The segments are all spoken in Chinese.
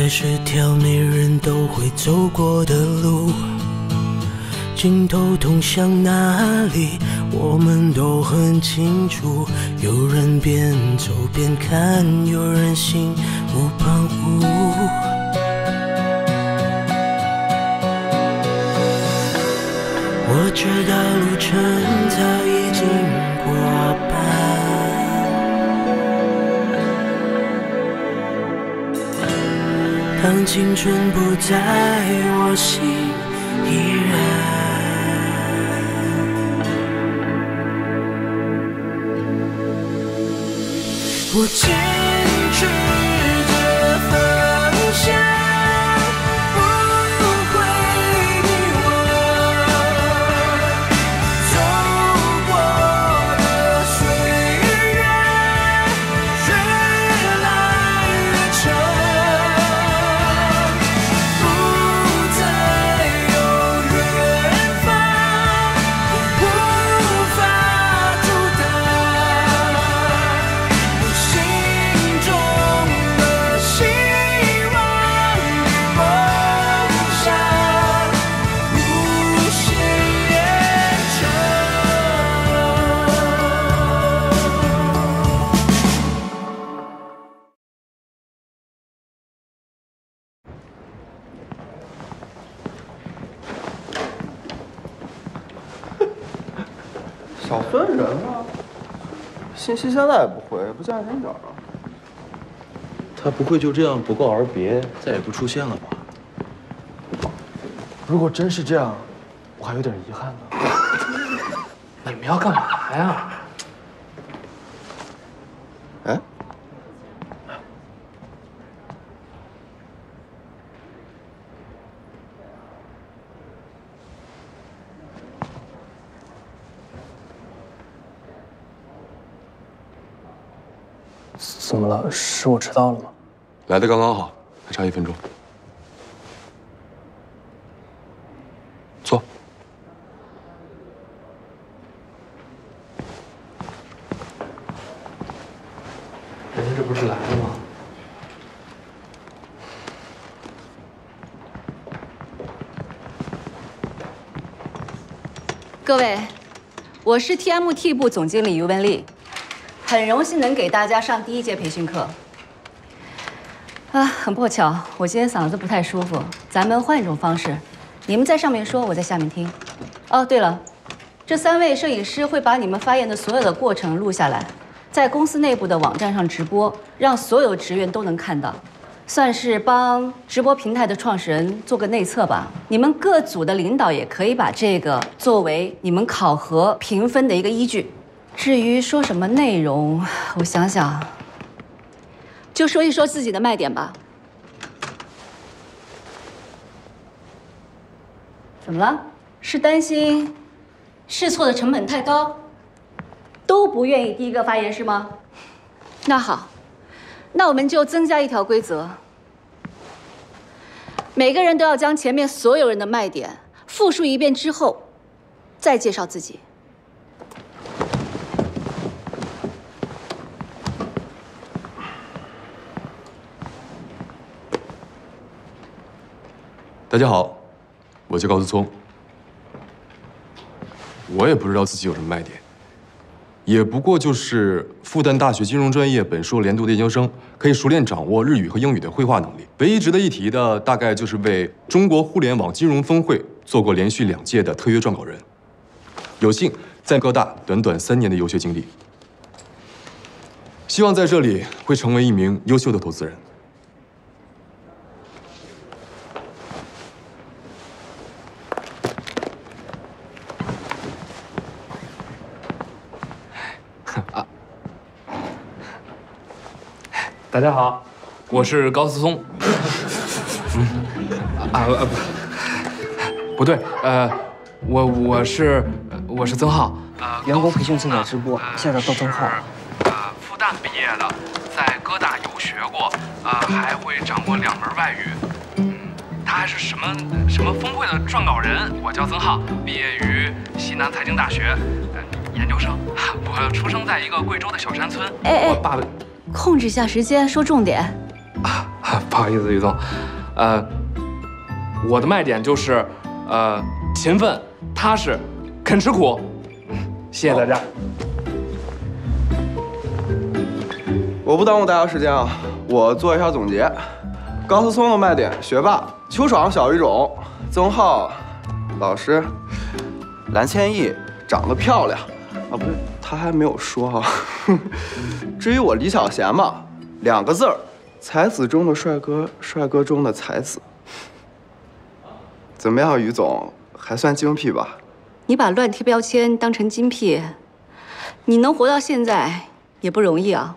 这是条每人都会走过的路，尽头通向哪里，我们都很清楚。有人边走边看，有人心无旁骛。我知道路程早已经过半，当青春不在我心依然，我坚持着方向，不会迷惘，走过的岁月越来越长，不再有远方无法阻挡，我心中的希望与梦想无限延长。 小孙人吗？信息现在也不回，不见人影啊。 他不会就这样不告而别，再也不出现了吧？ 如果真是这样，我还有点遗憾呢。 你们要干嘛呀？ 哎， 怎么了？是我迟到了吗？ 来的刚刚好，还差1分钟。坐。 人家这不是来了吗？ 各位，我是 TMT 部总经理于文丽，很荣幸能给大家上第1节培训课。很不巧，我今天嗓子不太舒服，咱们换一种方式，你们在上面说，我在下面听。哦，对了，这3位摄影师会把你们发言的所有的过程录下来，在公司内部的网站上直播，让所有职员都能看到。算是帮直播平台的创始人做个内测吧。你们各组的领导也可以把这个作为你们考核评分的一个依据。至于说什么内容，我想想，就说一说自己的卖点吧。怎么了？是担心试错的成本太高，都不愿意第一个发言是吗？那好。那我们就增加一条规则，每个人都要将前面所有人的卖点复述一遍之后，再介绍自己。 大家好，我叫高思聪。我也不知道自己有什么卖点。也不过就是复旦大学金融专业本硕连读的研究生，可以熟练掌握日语和英语的绘画能力。唯一值得一提的，大概就是为中国互联网金融峰会做过连续2届的特约撰稿人，有幸在各大短短3年的游学经历。希望在这里会成为一名优秀的投资人。 大家好，我是高思聪。不对，我是曾浩， 员工培训正在直播，现在到曾浩。 复旦毕业的，在哥大游学过，还会掌握2门外语。他还是什么峰会的撰稿人。我叫曾浩，毕业于西南财经大学，研究生。我出生在一个贵州的小山村。我爸爸。 控制一下时间，说重点。 不好意思，于总，我的卖点就是勤奋、踏实、肯吃苦。谢谢大家。 我不耽误大家时间啊，我做一下总结。高思聪的卖点：学霸；邱爽小语种；曾浩老实；蓝千毅长得漂亮。啊，不是，他还没有说啊。至于我李小贤嘛，2个字儿：才子中的帅哥，帅哥中的才子。怎么样，于总，还算精辟吧？ 你把乱贴标签当成精辟，你能活到现在也不容易啊。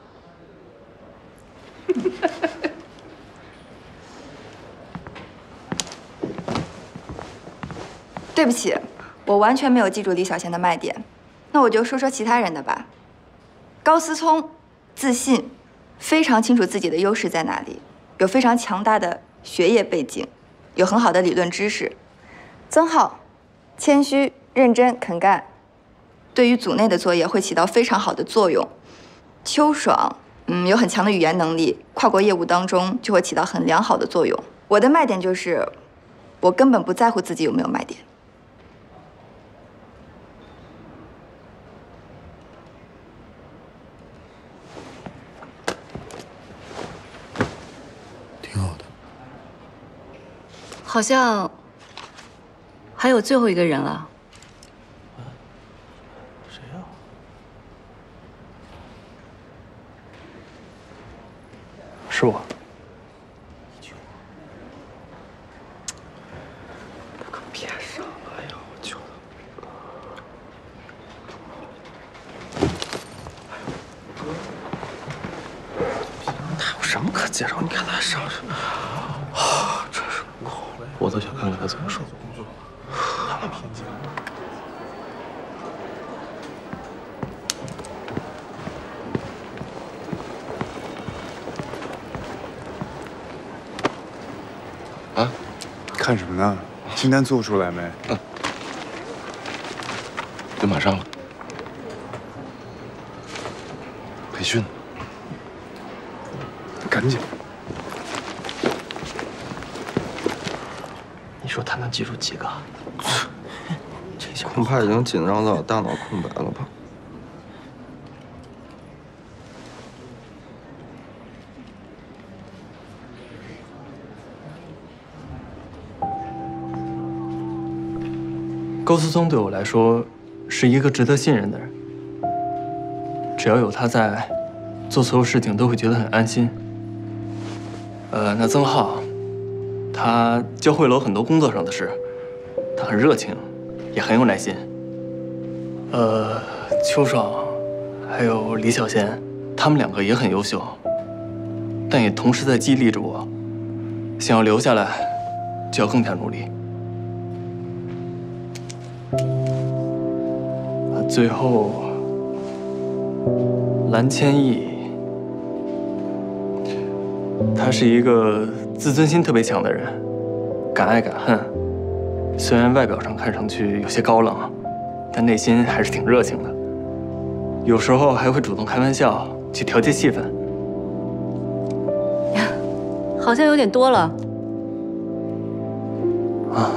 对不起，我完全没有记住李小贤的卖点，那我就说说其他人的吧。高思聪，自信，非常清楚自己的优势在哪里，有非常强大的学业背景，有很好的理论知识。曾浩，谦虚、认真、肯干，对于组内的作业会起到非常好的作用。邱爽，有很强的语言能力，跨国业务当中就会起到很良好的作用。我的卖点就是，我根本不在乎自己有没有卖点。 挺好的。 好像还有最后一个人了。 谁呀？ 是我。 可别上了呀！我求他。他有什么可介绍？你看他上什么？啊，真是苦了。 我倒想看看他怎么说。 啊？ 看什么呢？清单做出来没？ 就马上了。培训。 赶紧。 你说他能记住几个？ 恐怕已经紧张到大脑空白了吧？ 高思聪对我来说是一个值得信任的人，只要有他在，做所有事情都会觉得很安心。那曾浩，他教会了我很多工作上的事，他很热情，也很有耐心。邱爽，还有李小贤，他们2个也很优秀，但也同时在激励着我，想要留下来，就要更加努力。最后，蓝千毅，他是一个自尊心特别强的人，敢爱敢恨。虽然外表上看上去有些高冷，但内心还是挺热情的。有时候还会主动开玩笑，去调节气氛。 好像有点多了。 啊，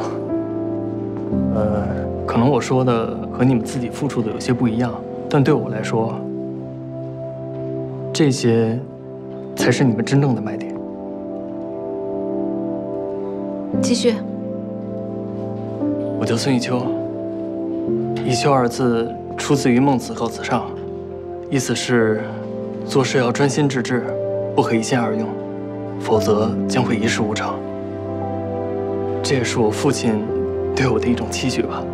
可能我说的和你们自己付出的有些不一样，但对我来说，这些才是你们真正的卖点。 继续。 我叫孙一秋，一秋2字出自于《孟子》告子上，意思是做事要专心致志，不可一心二用，否则将会一事无成。这也是我父亲对我的一种期许吧。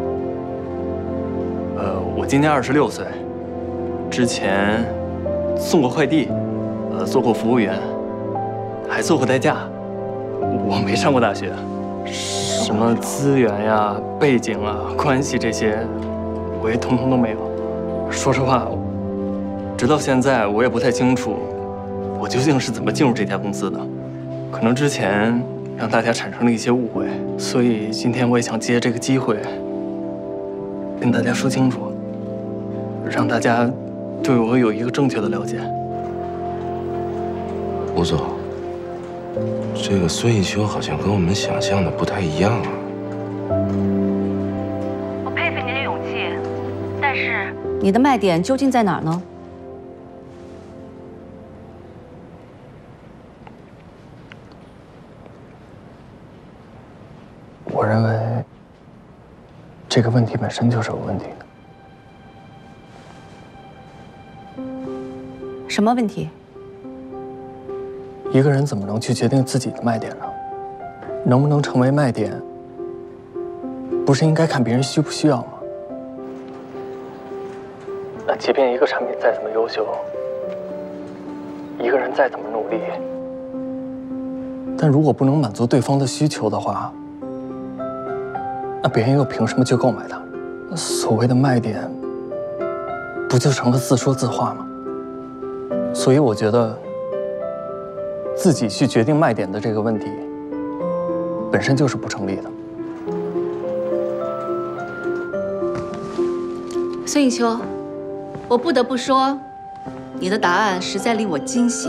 我今年26岁，之前送过快递，做过服务员，还做过代驾。我没上过大学，什么资源呀、背景啊、关系这些，我也通通都没有。说实话，直到现在我也不太清楚，我究竟是怎么进入这家公司的。可能之前让大家产生了一些误会，所以今天我也想借这个机会，跟大家说清楚，让大家对我有一个正确的了解。 吴总， 这个孙艺秋好像跟我们想象的不太一样啊。 我佩服你的勇气，但是你的卖点究竟在哪儿呢？ 我认为这个问题本身就是有问题的。 什么问题？ 一个人怎么能去决定自己的卖点呢？能不能成为卖点，不是应该看别人需不需要吗？即便一个产品再怎么优秀，一个人再怎么努力，但如果不能满足对方的需求的话，那别人又凭什么去购买它？所谓的卖点，不就成了自说自话吗？所以我觉得，自己去决定卖点的这个问题，本身就是不成立的。 孙艺秋，我不得不说，你的答案实在令我惊喜。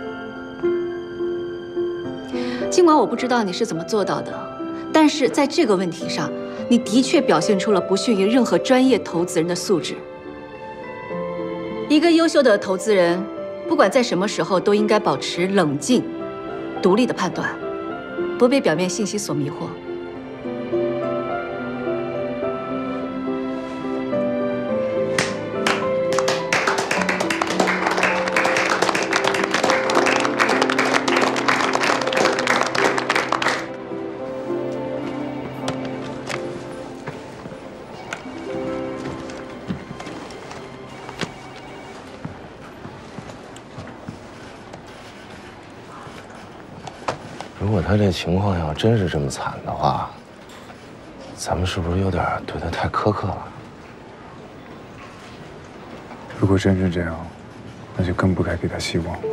尽管我不知道你是怎么做到的，但是在这个问题上，你的确表现出了不逊于任何专业投资人的素质。一个优秀的投资人，不管在什么时候都应该保持冷静、独立的判断，不被表面信息所迷惑。 如果他这情况要真是这么惨的话，咱们是不是有点对他太苛刻了？ 如果真是这样，那就更不该给他希望。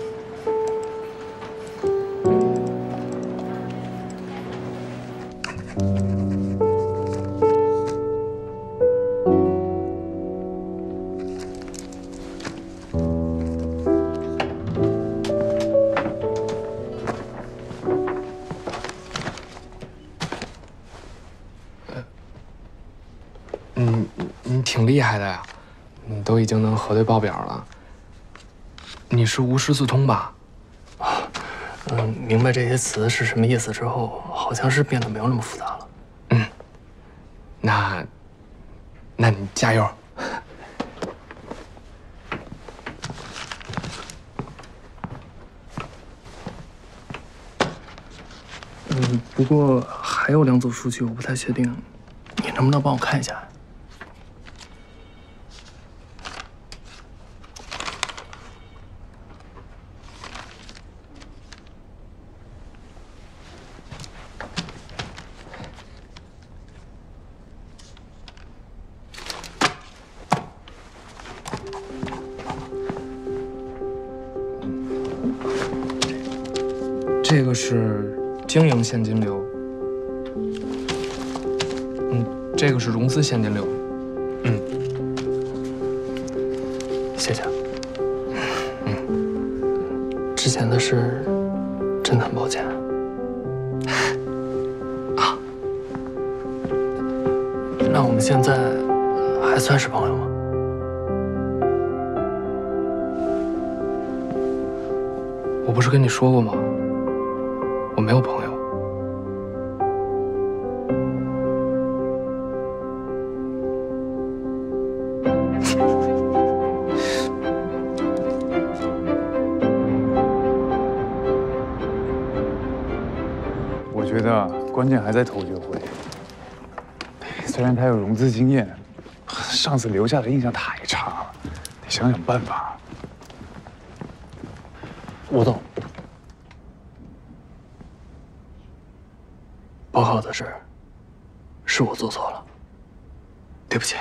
你挺厉害的呀，你都已经能核对报表了。你是无师自通吧？ 明白这些词是什么意思之后，好像是变得没有那么复杂了。 那你加油。 不过还有2组数据我不太确定，你能不能帮我看一下？ 这个是经营现金流，这个是融资现金流， 谢谢。之前的事真的很抱歉。那我们现在还算是朋友吗？ 我不是跟你说过吗？我没有朋友。 我觉得关键还在头学会。虽然他有融资经验，上次留下的印象太差了，得想想办法。 吴总，不好的事是我做错了，对不起。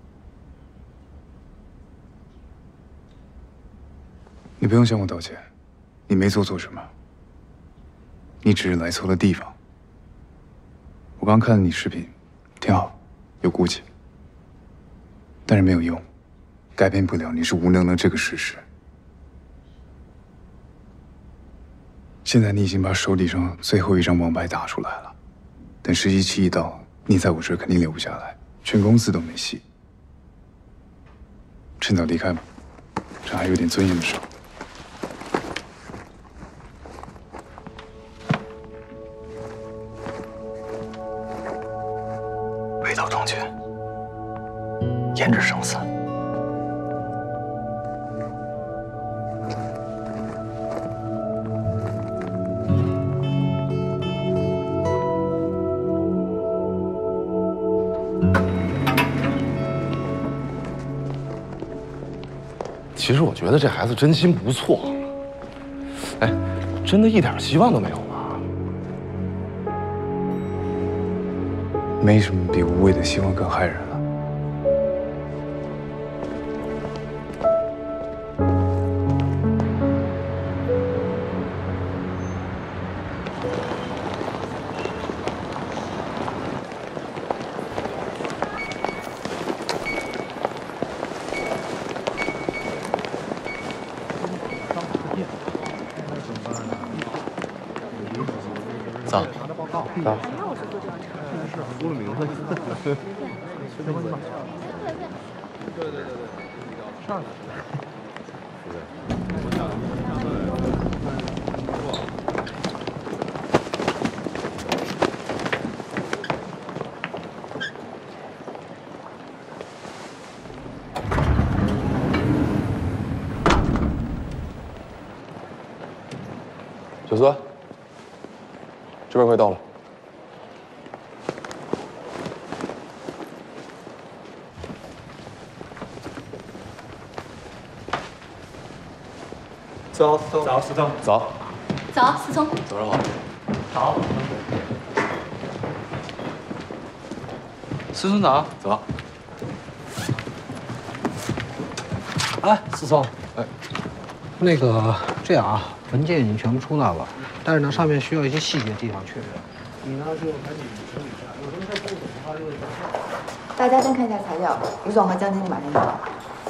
你不用向我道歉，你没做错什么，你只是来错了地方。我刚看了你视频，挺好，有骨气，但是没有用，改变不了你是无能的这个事实。 现在你已经把手底上最后一张王牌打出来了，等实习期一到，你在我这儿肯定留不下来，全公司都没戏。趁早离开吧，这还有点尊严的事。 围道正确，严制生死。 其实我觉得这孩子真心不错，哎，真的一点希望都没有吗？ 没什么比无谓的希望更害人了。 走。 走。 出了名字。对，上去。 小孙，这边快到了。 走，思聪， 走， 早，思聪， 早上好。 好。 思聪早， 走。 哎，思聪，哎，那个这样啊，文件已经全部出来了，但是呢，上面需要一些细节地方确认。你呢就赶紧整理一下，有什么事不懂的话就。 大家先看一下材料，吴总和江经理马上到。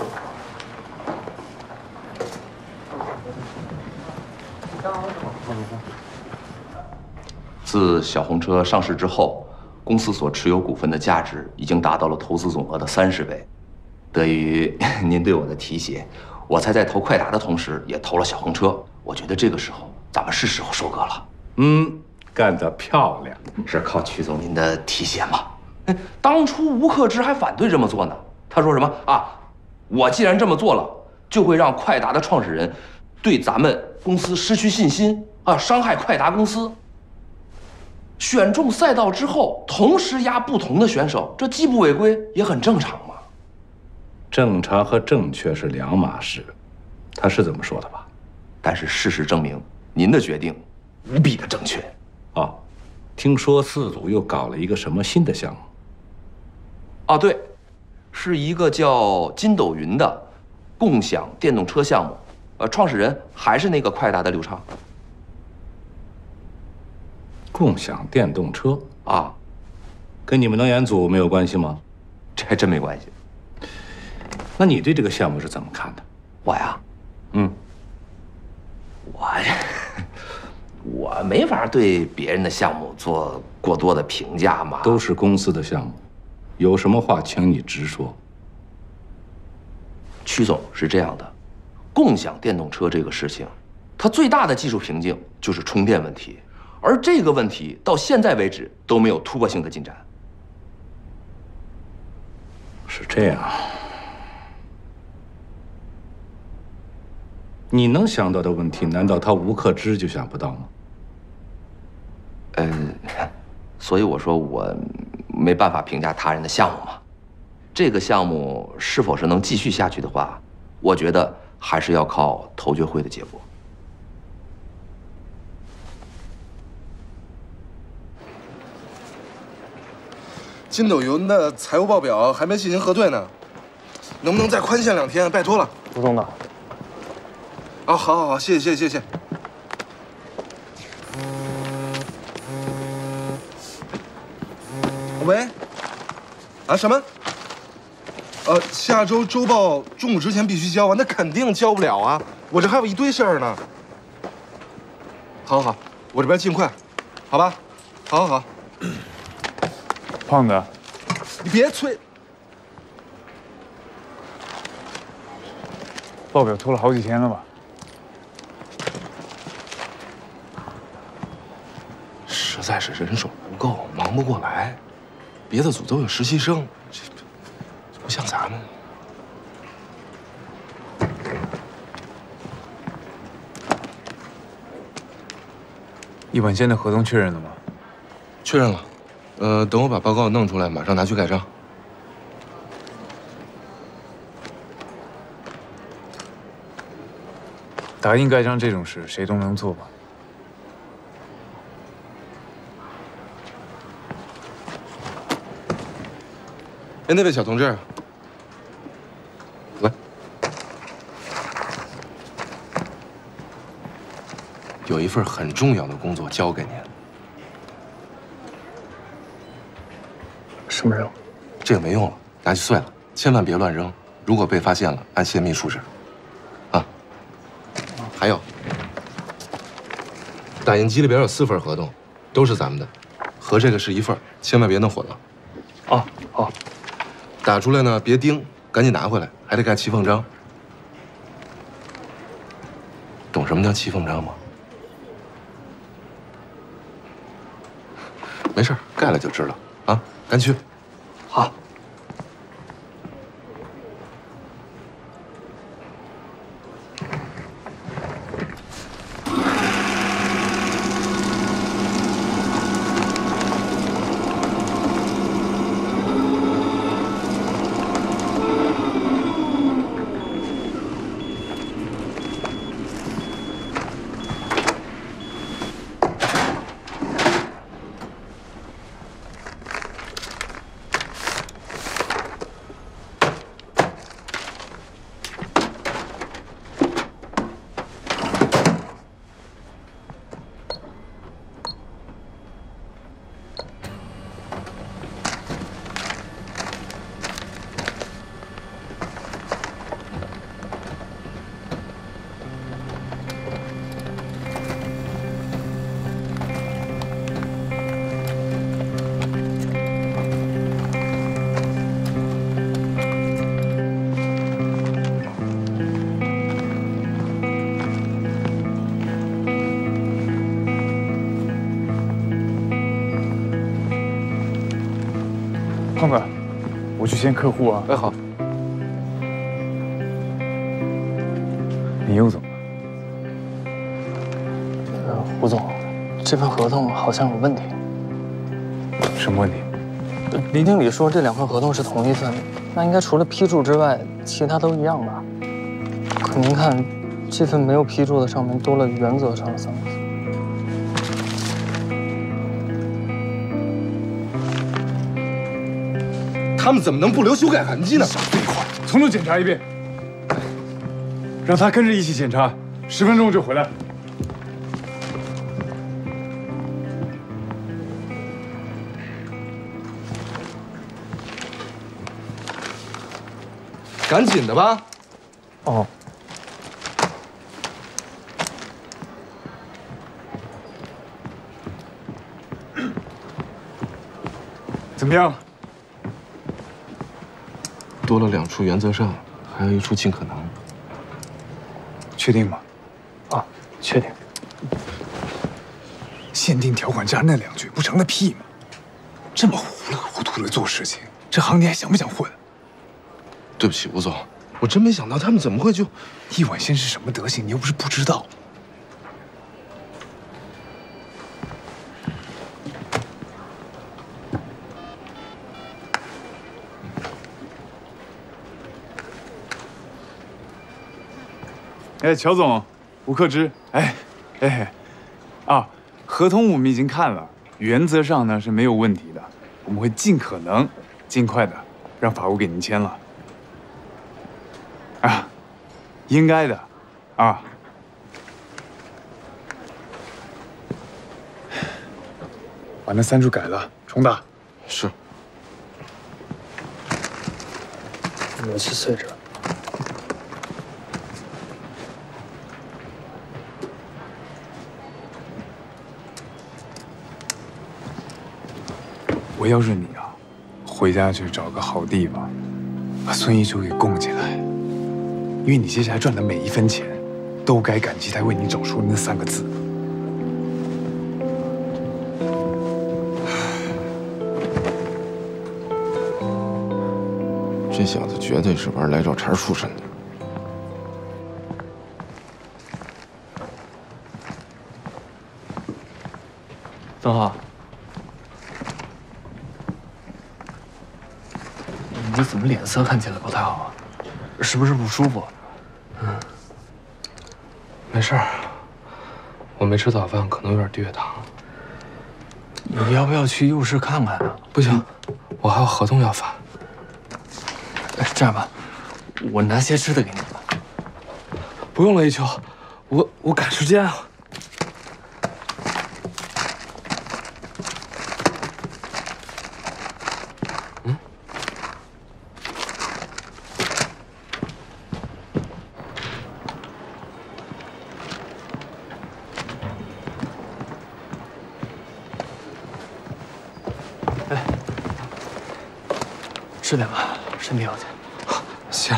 自小红车上市之后，公司所持有股份的价值已经达到了投资总额的30倍。得益于您对我的提携，我才在投快达的同时，也投了小红车。我觉得这个时候，咱们是时候收割了。 干得漂亮！ 是靠曲总您的提携嘛？当初吴克之还反对这么做呢。他说什么啊？我既然这么做了，就会让快达的创始人对咱们公司失去信心啊，伤害快达公司。 选中赛道之后，同时压不同的选手，这既不违规，也很正常嘛。 正常和正确是两码事，他是这么说的吧？ 但是事实证明，您的决定无比的正确。 哦，听说四组又搞了一个什么新的项目？ 啊，对，是一个叫筋斗云的共享电动车项目。创始人还是那个快达的刘畅。 共享电动车啊， 跟你们能源组没有关系吗？ 这还真没关系。 那你对这个项目是怎么看的？ 我呀，我没法对别人的项目做过多的评价嘛。 都是公司的项目，有什么话请你直说。 曲总是这样的，共享电动车这个事情，它最大的技术瓶颈就是充电问题。 而这个问题到现在为止都没有突破性的进展。 是这样，你能想到的问题，难道他吴克之就想不到吗？ 所以我说我没办法评价他人的项目嘛。这个项目是否是能继续下去的话，我觉得还是要靠投决会的结果。 筋斗云的财务报表还没进行核对呢，能不能再宽限2天？拜托了。 吴总的。 啊，好，谢谢。喂？啊，什么？下周周报中午之前必须交啊，那肯定交不了啊，我这还有一堆事儿呢。 好，好，我这边尽快，好吧？好。 胖子， 你别催。 报表拖了好几天了吧？ 实在是人手不够，忙不过来。别的组都有实习生，这不像咱们。 一本线的合同确认了吗？ 确认了。等我把报告弄出来，马上拿去盖章。 打印盖章这种事，谁都能做吧？ 哎，那位小同志，来，有一份很重要的工作交给您。 什么任务？ 这个没用了，拿去碎了，千万别乱扔。如果被发现了，按泄密处置。啊，还有，打印机里边有4份合同，都是咱们的，和这个是一份，千万别弄混了。 哦，好。 打出来呢，别钉，赶紧拿回来，还得盖骑缝章。懂什么叫骑缝章吗？没事，盖了就知道啊，赶紧去。 好。 胖子，我去见客户啊。 哎，好。 你又怎么了？ 吴总，这份合同好像有问题。 什么问题？ 离经理说这2份合同是同一份，那应该除了批注之外，其他都一样吧？可您看，这份没有批注的上面多了“原则上”的3个字。 他们怎么能不留修改痕迹呢？ 少废话，从头检查一遍。让他跟着一起检查，10分钟就回来。 赶紧的吧。 哦。 怎么样？ 多了2处原则上，还有1处尽可能。 确定吗？ 啊，确定。 限定条款加那2句，不成了屁吗？这么糊里糊涂的做事情，这行你还想不想混？ 对不起，吴总，我真没想到他们怎么会就…… 易婉仙是什么德行，你又不是不知道。哎，乔总，吴克之，合同我们已经看了，原则上呢是没有问题的，我们会尽可能尽快的让法务给您签了。啊，应该的，啊。把那3处改了，重打。 是。 我去碎纸。 我要是你啊，回家去找个好地方，把孙一舟给供起来，因为你接下来赚的每一分钱，都该感激他为你找出那3个字。 这小子绝对是玩来找茬出身的。 曾浩，你怎么脸色看起来不太好啊？是不是不舒服？ 没事儿，我没吃早饭，可能有点低血糖。 你要不要去医务室看看啊？ 不行，我还有合同要发。 这样吧，我拿些吃的给你吧。 不用了，一秋，我赶时间啊。 吃点吧，身体要紧。 谢了。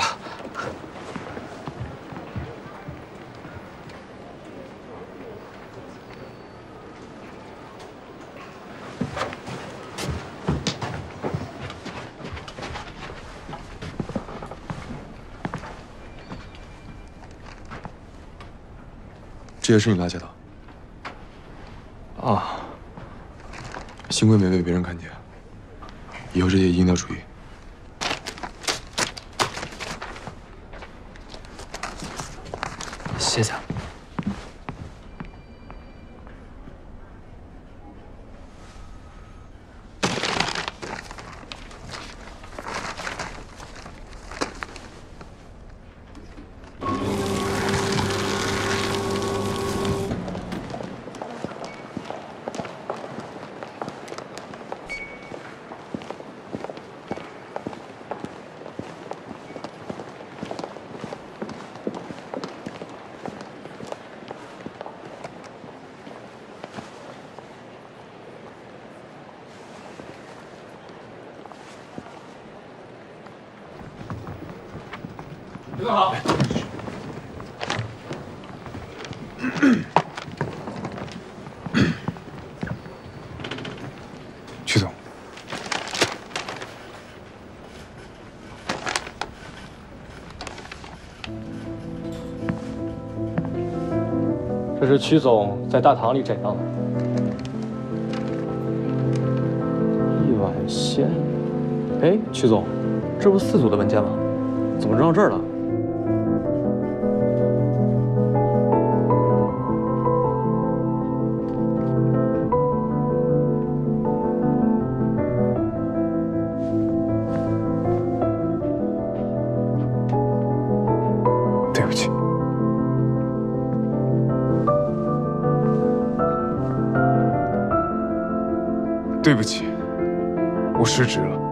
这些是你拉下的？ 啊， 幸亏没被别人看见，以后这些一定要注意。 谢谢。 徐总好。 曲总， 这是曲总在大堂里捡到的一碗鲜。哎，曲总，这不是4组的文件吗？怎么扔到这儿了？ 对不起。对不起，我失职了。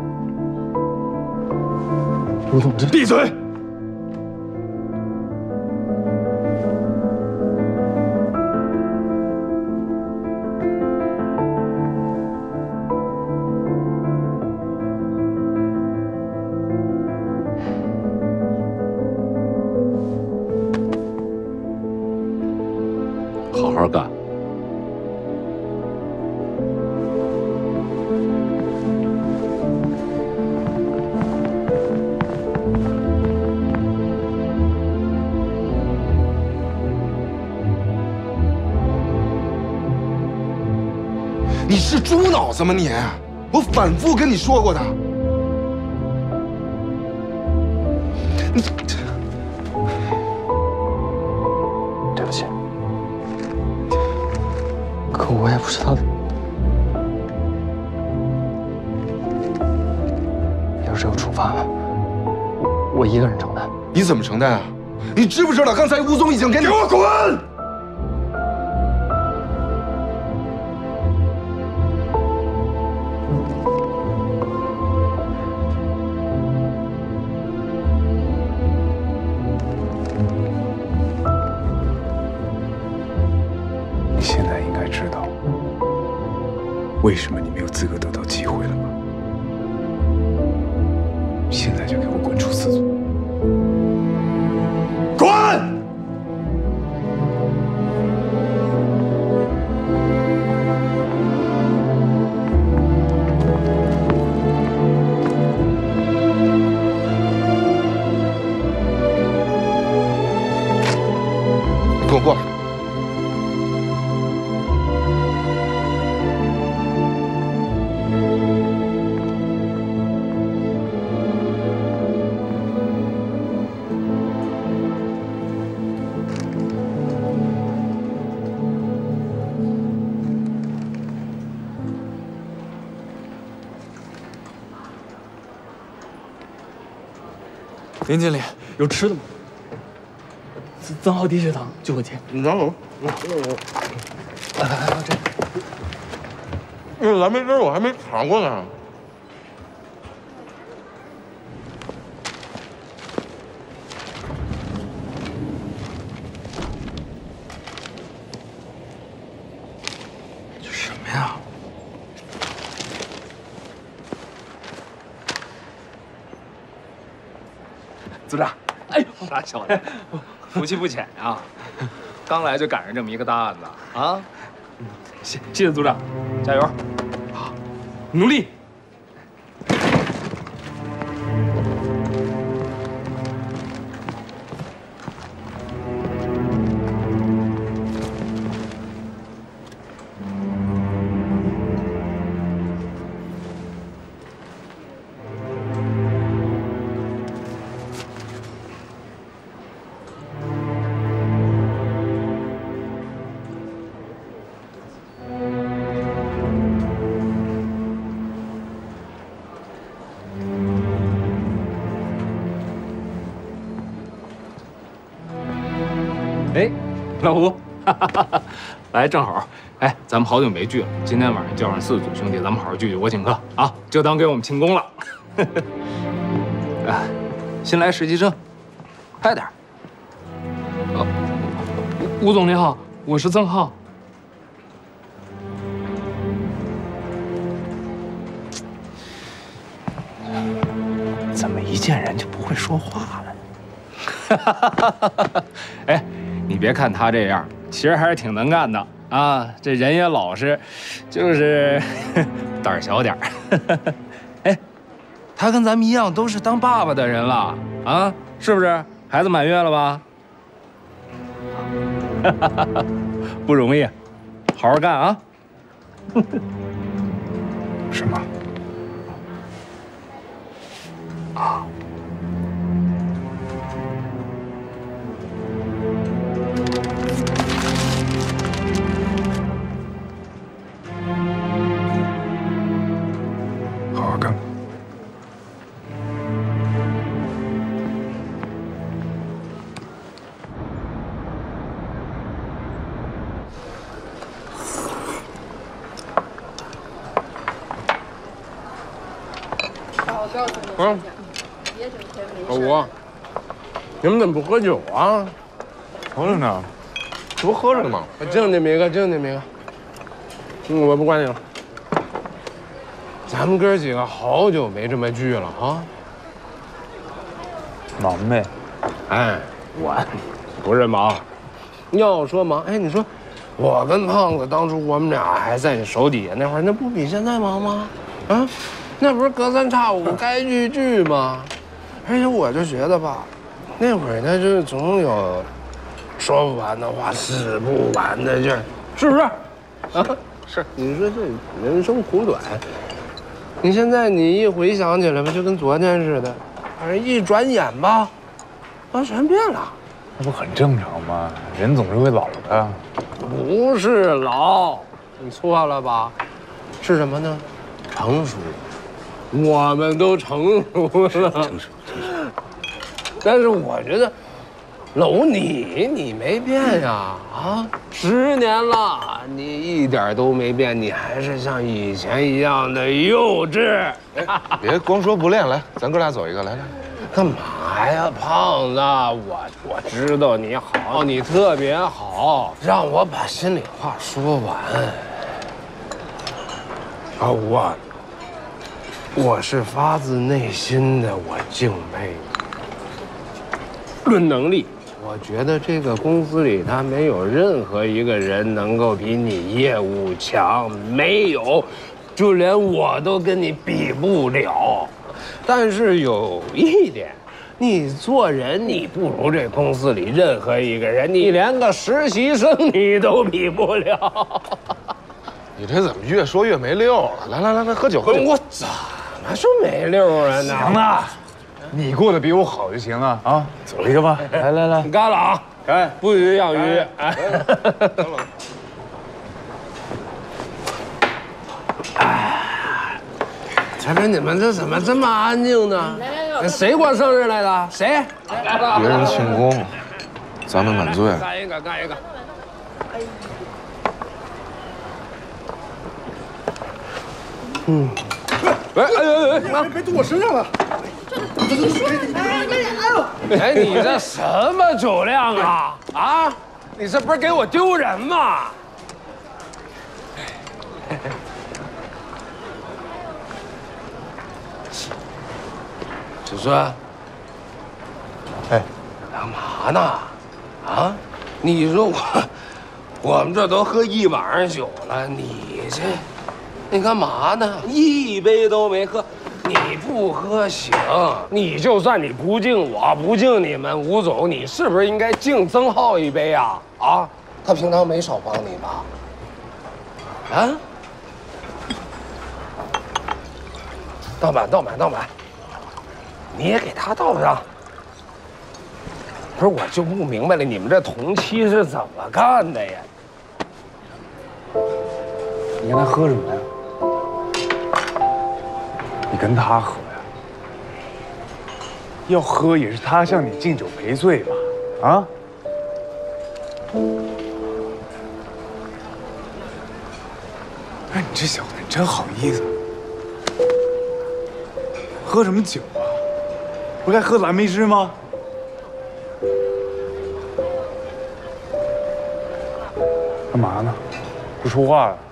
吴总，这闭嘴！ 好好干。 你是猪脑子吗你？我反复跟你说过的。你对不起，可我也不知道，要是有处罚，我一个人承担。 你怎么承担啊？你知不知道刚才吴总已经给你……给我滚！ 你现在应该知道， 为什么你没有资格得到机会了吗？现在就给我滚出4组！滚！ 跟我过来。 林经理，有吃的吗？曾浩低血糖，救火器。 你等会儿， 来，这。 那蓝莓汁我还没尝过呢。 这什么呀？ 组长，哎呦，傻小子，福气不浅呀！刚来就赶上这么一个大案子啊！谢谢组长，加油！好，努力！哎，老胡，来正好。哎，咱们好久没聚了，今天晚上叫上4组兄弟，咱们好好聚聚，我请客啊，就当给我们庆功了。哎，新来实习生，快点。吴总您好，我是曾浩。怎么一见人就不会说话了？哎。你别看他这样，其实还是挺能干的啊！这人也老实，就是胆儿小点儿。哎，他跟咱们一样，都是当爸爸的人了啊，是不是？孩子满月了吧？不容易，好好干啊！ 什么？ 啊！ 好好干。 老吴，你们怎么不喝酒啊？ 喝着呢，这不喝着呢吗？ 敬你们一个，敬你们一个。我不管你了。咱们哥几个好久没这么聚了啊！ 忙呗。 哎，我不是忙。要说忙，哎，你说我跟胖子当初我们俩还在你手底下那会儿，那不比现在忙吗？啊，那不是隔三差五该聚聚吗？而且我就觉得吧，那会儿呢，就总有说不完的话，使不完的劲儿，是不是？啊，是。你说这人生苦短，你现在你一回想起来吧，就跟昨天似的，反正一转眼吧，啊，全变了。 那不很正常吗？人总是会老的。 不是老，你错了吧？是什么呢？成熟。我们都成熟了。成熟。但是我觉得，楼你没变呀，啊，10年了，你一点都没变，你还是像以前一样的幼稚。 别光说不练，来，咱哥俩走一个，来。 干嘛呀，胖子？我知道你好，你特别好，让我把心里话说完。 啊，我是发自内心的我敬佩你。论能力，我觉得这个公司里他没有任何一个人能够比你业务强，没有，就连我都跟你比不了。但是有一点，你做人你不如这公司里任何一个人，你连个实习生你都比不了。 你这怎么越说越没溜了？来，喝酒喝酒。 我怎么说没溜啊？ 行了，你过得比我好就行了啊！走一个吧，来， 干了啊！ 干， 不许养鱼！哎，前面你们这怎么这么安静呢？谁过生日来的？谁？ 别人庆功，咱们满醉。 干一个。 别吐我身上了！ 哎，你这什么酒量啊？啊，你这不是给我丢人吗？子孙， 哎， 干嘛呢？啊，你说我们这都喝一晚上酒了，你干嘛呢？一杯都没喝，你不喝行？你就算你不敬我，不敬你们吴总，你是不是应该敬曾浩一杯啊？啊，他平常没少帮你吧？啊？倒满，你也给他倒上。不是，我就不明白了，你们这同期是怎么干的呀？ 你跟他喝什么呀？你跟他喝呀？要喝也是他向你敬酒赔罪吧？啊？哎，你这小子你真好意思。喝什么酒啊？不该喝蓝莓汁吗？干嘛呢？不说话了？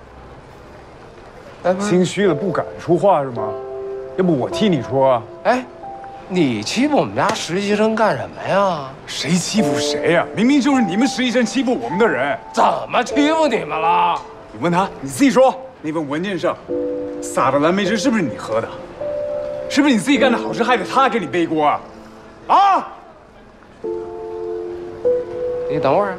心虚了不敢说话是吗？要不我替你说啊？ 哎，你欺负我们家实习生干什么呀？ 谁欺负谁呀？明明就是你们实习生欺负我们的人。 怎么欺负你们了？ 你问他，你自己说。那份文件上撒的蓝莓汁是不是你喝的？是不是你自己干的好事害得他给你背锅啊？啊！ 你等会儿，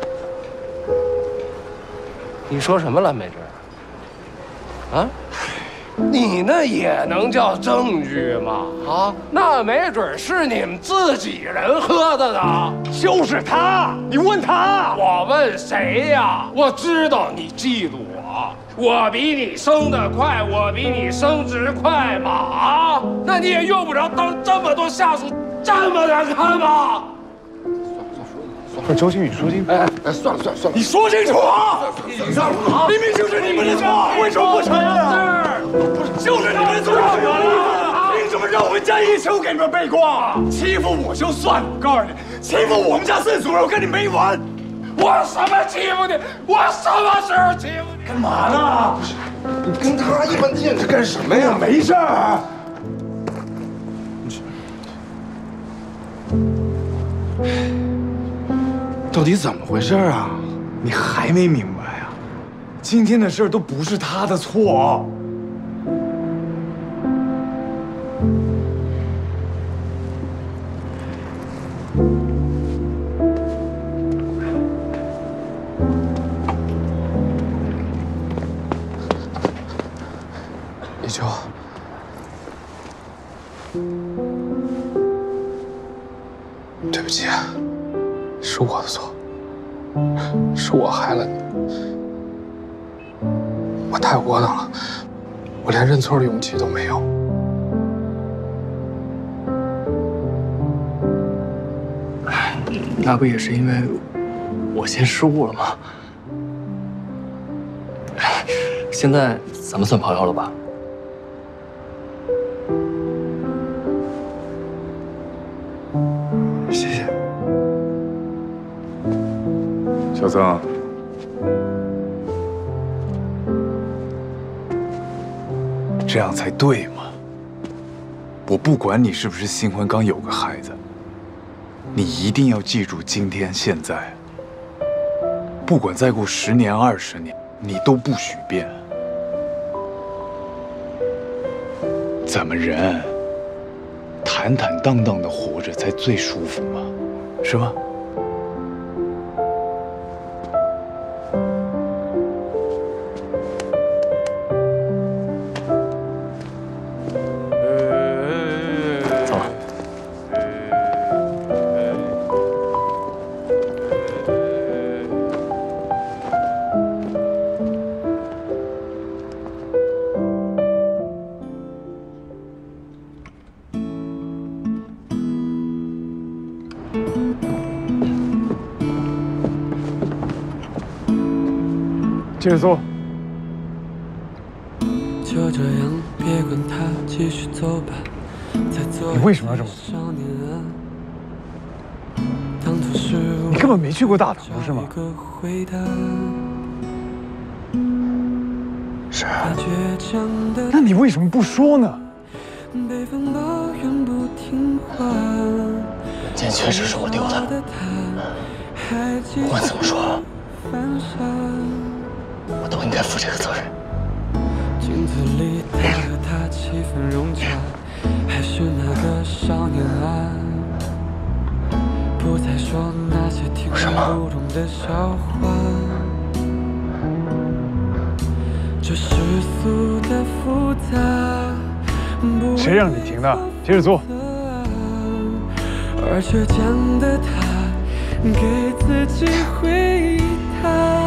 你说什么蓝莓汁？啊？你那也能叫证据吗？啊，那没准是你们自己人喝的呢。就是他，你问他。我问谁呀？我知道你嫉妒我，我比你升得快，我比你升职快吗？啊，那你也用不着当这么多下属这么难看吧？ 不是周星宇，说清楚。哎，算了，你说清楚啊！明明就是你们的错，为什么不承认啊？不是，就是你们的错啊！凭什么让我们家一起给你们背锅？欺负我就算了，我告诉你，欺负我们家孙主任，我跟你没完！ 我什么欺负你？我什么时候欺负你？ 干嘛呢？ 你跟他一般见识干什么呀？ 没事儿。到底怎么回事啊？你还没明白啊？今天的事儿都不是他的错。 一秋，对不起，是我的错，是我害了你，我太窝囊了，我连认错的勇气都没有。 那不也是因为我先失误了吗？现在咱们算朋友了吧？ 谢谢，小曾。 这样才对嘛。我不管你是不是新婚刚有个孩子，你一定要记住今天现在。不管再过10年、20年，你都不许变。咱们人坦坦荡荡的活着才最舒服嘛，是吧？ 走了。 接着做。 就这样，别管他，继续走吧。 你为什么要这么做？你根本没去过大同，是吗？ 是啊。 那你为什么不说呢？ 钱确实是我丢的，不管怎么说，我都应该负这个责任。 镜子里的他，气氛融洽，还是那个少年啊，不再说那些听不懂的笑话。这世俗的复杂， 谁让你停的？接着做。 而倔强的他，给自己回答。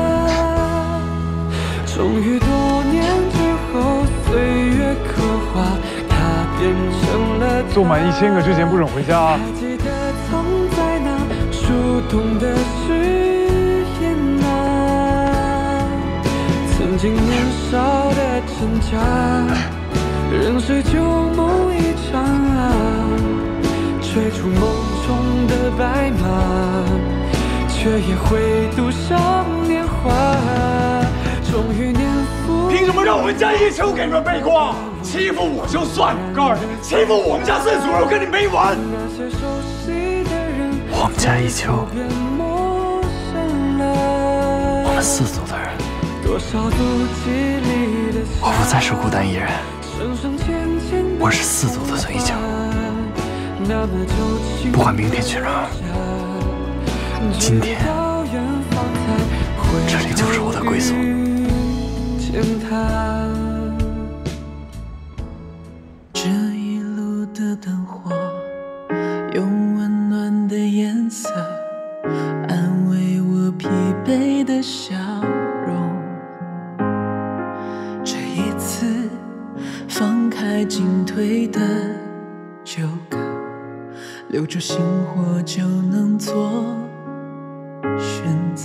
终于多年之后，岁月刻画，他变成了做满1000个之前不准回家啊！ 还记得藏在那树洞的誓言啊，曾经年少的挣扎，任谁旧梦一场啊，吹出梦中的白马，却也会赌上年华。终于年复凭什么让我们家一秋给你们背锅？欺负我就算了，我告诉你，欺负我们家四祖，我跟你没完！ 我们家一秋，我们四族的人，我不再是孤单一人，我是四族的孙一秋。不管明天去哪儿，今天这里就是我的归宿。 这一路的灯火，用温暖的颜色安慰我疲惫的笑容。这一次放开进退的纠葛，留住心火就能做选择。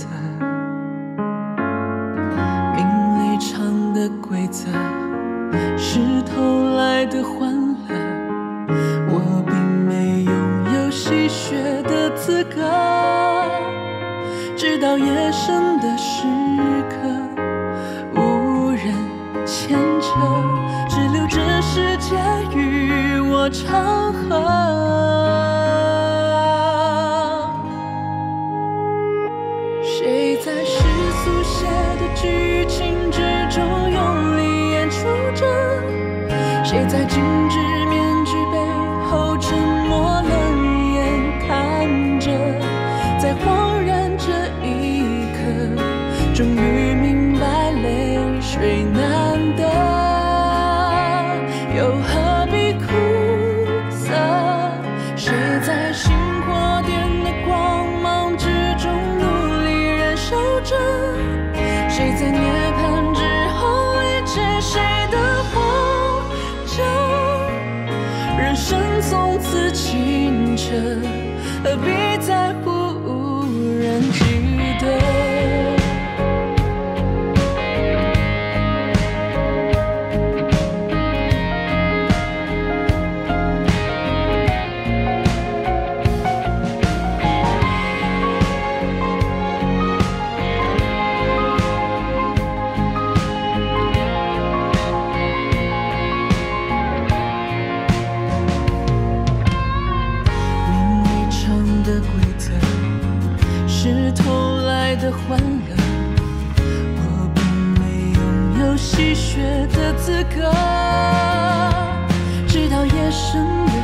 场的规则是偷来的欢乐，我并没拥有戏谑的资格。直到夜深的时刻，无人牵扯，只留这世界与我长河。谁在世俗写的剧情之中用力演出着？谁在精致面具背后沉默冷眼看着？在恍然这一刻，终于明白泪水难得，又何必苦涩？谁在星火点的光芒之中努力燃烧着？谁在涅槃之后理解谁的活着？人生从此清澈，何必在乎无人记得？ 偷来的欢乐，我并没拥有吸血的资格。直到夜深。